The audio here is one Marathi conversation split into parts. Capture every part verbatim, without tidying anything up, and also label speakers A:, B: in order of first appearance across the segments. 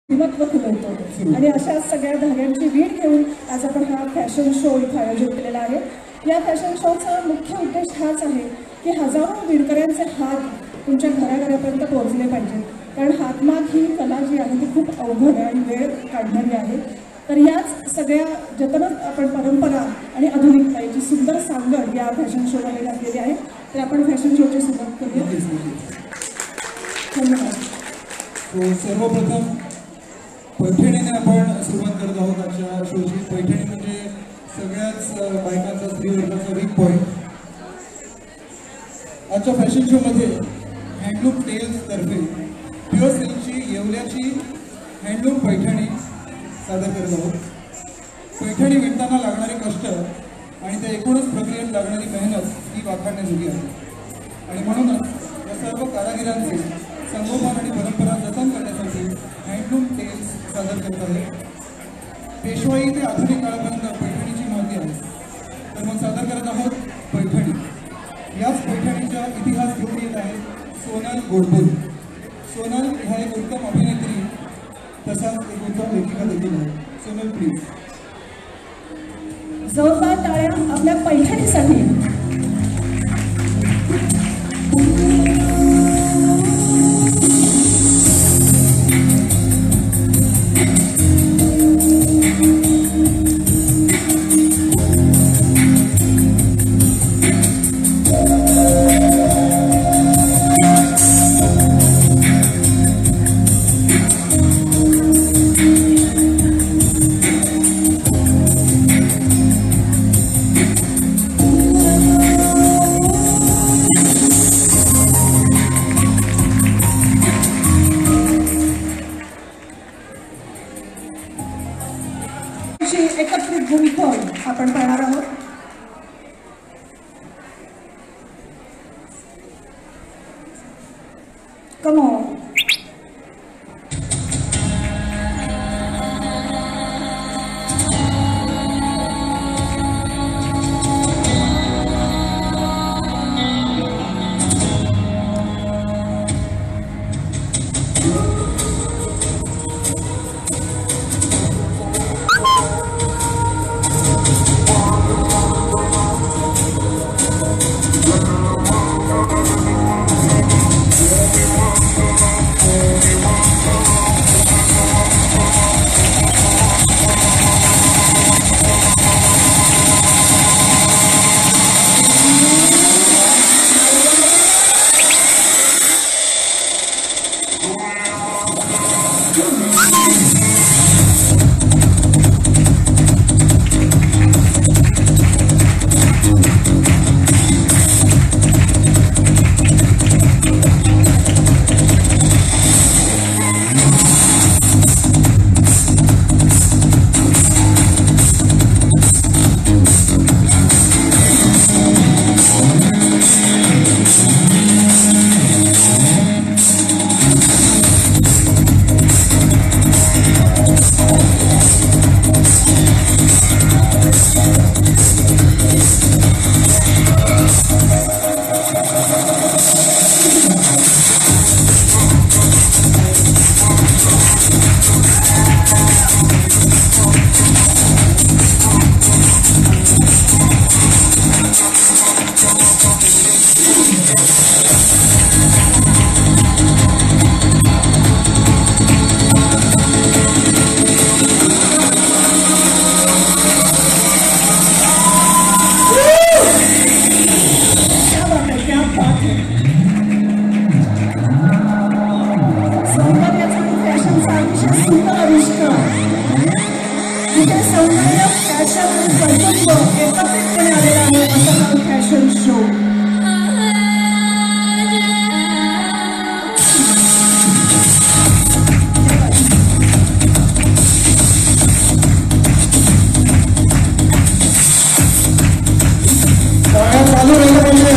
A: महत्त्व खुलवतो आणि अशा सगळ्या धाग्यांची वीण घेऊन आज आपण हा फॅशन शो इथं आयोजित केलेला आहे। या फॅशन शोचा मुख्य उद्देश हाच आहे की हजारो विणकऱ्यांचे हात तुमच्या घराघरापर्यंत पोहोचले पाहिजे, कारण हातमाग ही कला जी आहे ती खूप अवघड आहे आणि वेळ काढणारी आहे। तर याच सगळ्या जतन आपण परंपरा आणि आधुनिकता याची सुंदर सांगड या फॅशन शोमध्ये घातलेली आहे। तर आपण फॅशन शोची सुरुवात करूया। धन्यवाद।
B: तो सर्वप्रथम पैठणीने आपण सुरुवात करत आहोत आजच्या शोची। पैठणी म्हणजे सगळ्याच बायकांचा स्त्रीवर्गाचा वीक पॉईंट। आजच्या फॅशन शोमध्ये हँडलूम टेल्स तर्फे प्युअर सिल्कची येवल्याची हँडलूम पैठणी सादर करत आहोत। पैठणी विणताना लागणारे कष्ट आणि त्या एकूणच प्रक्रियेत लागणारी मेहनत ही वाखाणण्याजोगी आहे आणि म्हणूनच या सर्व कारागिरांचे संगोपन आणि परंपरा जतन करण्यासाठी हँडलूम टेल्स सादर करत आहे। पेशवाई ते आधुनिक काळापर्यंत पैठणीची माहिती आहे, तर मग सादर करत आहोत पैठणी। याच पैठणीचा इतिहास घेऊन येत आहे सोनल गोडबोले। सोनल ह्या एक उत्तम अभिनेत्री तसाच एक उत्तम लेखिका देखील आहे। सोनल प्लीज।
A: जोरदार टाळ्या आपल्या पैठणीसाठी। एकत्रित गुंफण आपण पाहणार आहोत। Come on. फॅशन शो
B: चालू राहिलं पाहिजे।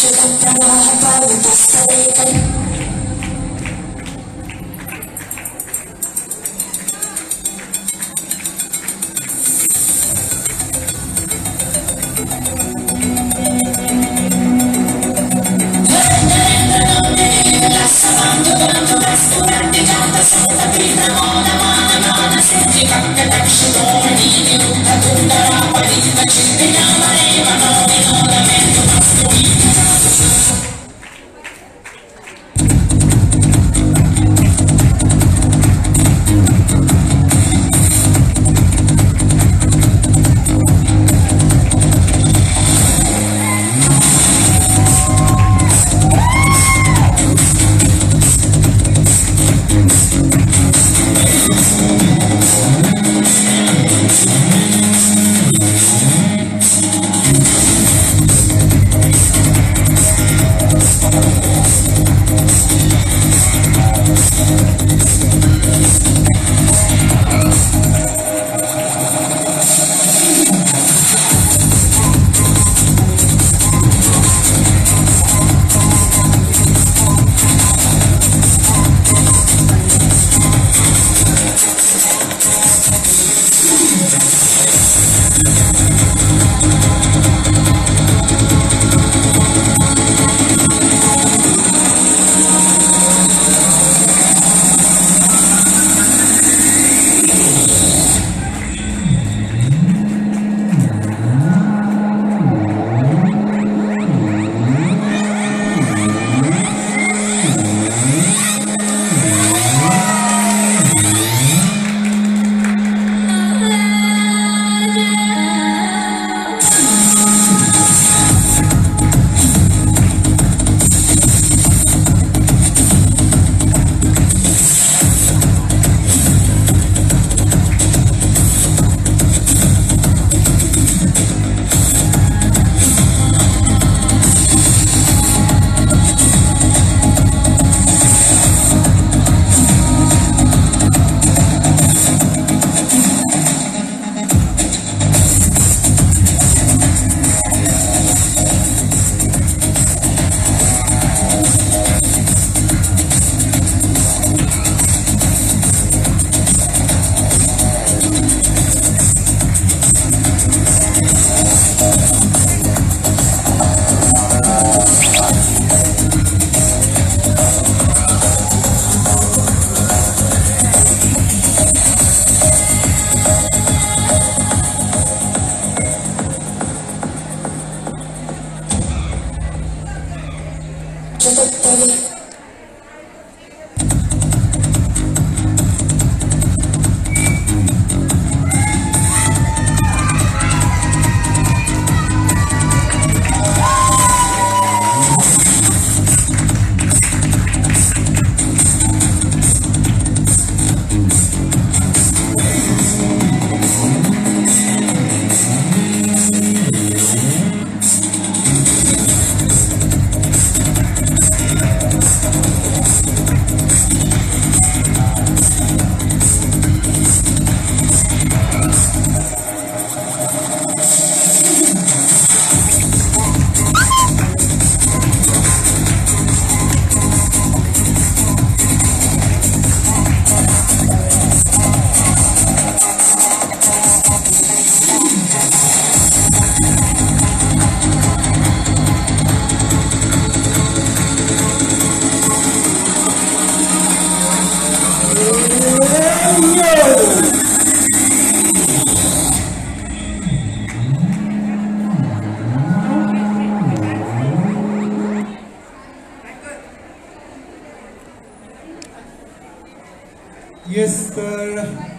B: येस तर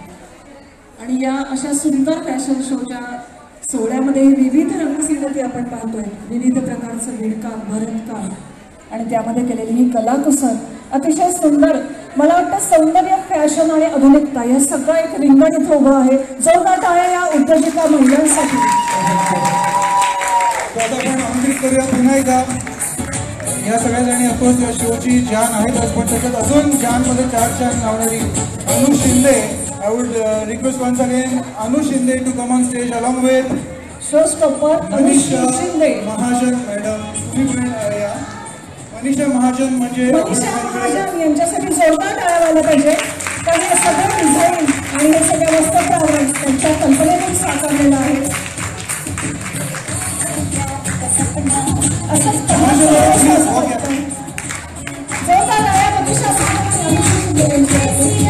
A: आणि या अशा सुंदर फॅशन शोच्या सोहळ्यामध्ये विविध रंगसिंगती आपण पाहतोय, विविध प्रकारचं विणकाम, भरतकाम आणि त्यामध्ये केलेली ही कलाकुसर अतिशय सुंदर. मला वाटतं सौंदर्य, फॅशन आणि आधुनिकता या सगळं एक रिंगण इथं उभं आहे. जोरदार टाळ्या या उद्योजिका महिलांसाठी.
B: आता आपण आमंत्रित करूया पुन्हा एकदा या सगळ्या जणी ऑफकोर्स या शोची जान आहेतच, पण त्याच्यात अजून जानमध्ये चार चार लावणारी अनु Shinde. I would uh, request once again Anu Shinde to come on stage along with
A: showstopper
B: Manisha
A: Shinde,
B: Mahajan madam. Manisha Mahajan म्हणजे
A: मनीषा महाजन यांच्यासाठी जोरदार टाळ्या व्हायला पाहिजे. कारण हे सगळं डिझाईन आणि हे सगळं वस्त्रप्रहरण त्यांच्या कल्पनेतून साकारलेलं आहे. असंच जोरदार टाळ्या मनीषा महाजन यांच्यासाठी.